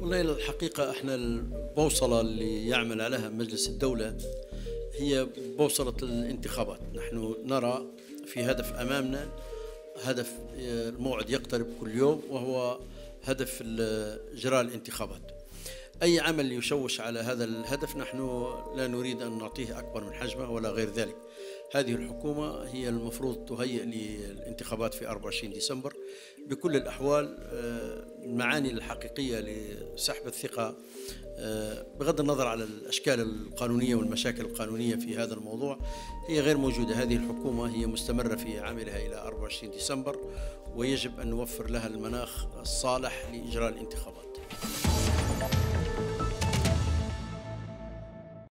والله الحقيقة احنا البوصلة اللي يعمل عليها مجلس الدولة هي بوصلة الانتخابات. نحن نرى في هدف أمامنا، هدف الموعد يقترب كل يوم، وهو هدف إجراء الانتخابات. أي عمل يشوش على هذا الهدف نحن لا نريد أن نعطيه أكبر من حجمه ولا غير ذلك. هذه الحكومة هي المفروض تهيئ للانتخابات في 24 ديسمبر بكل الأحوال. المعاني الحقيقية لسحب الثقة بغض النظر على الأشكال القانونية والمشاكل القانونية في هذا الموضوع هي غير موجودة. هذه الحكومة هي مستمرة في عملها إلى 24 ديسمبر، ويجب أن نوفر لها المناخ الصالح لإجراء الانتخابات.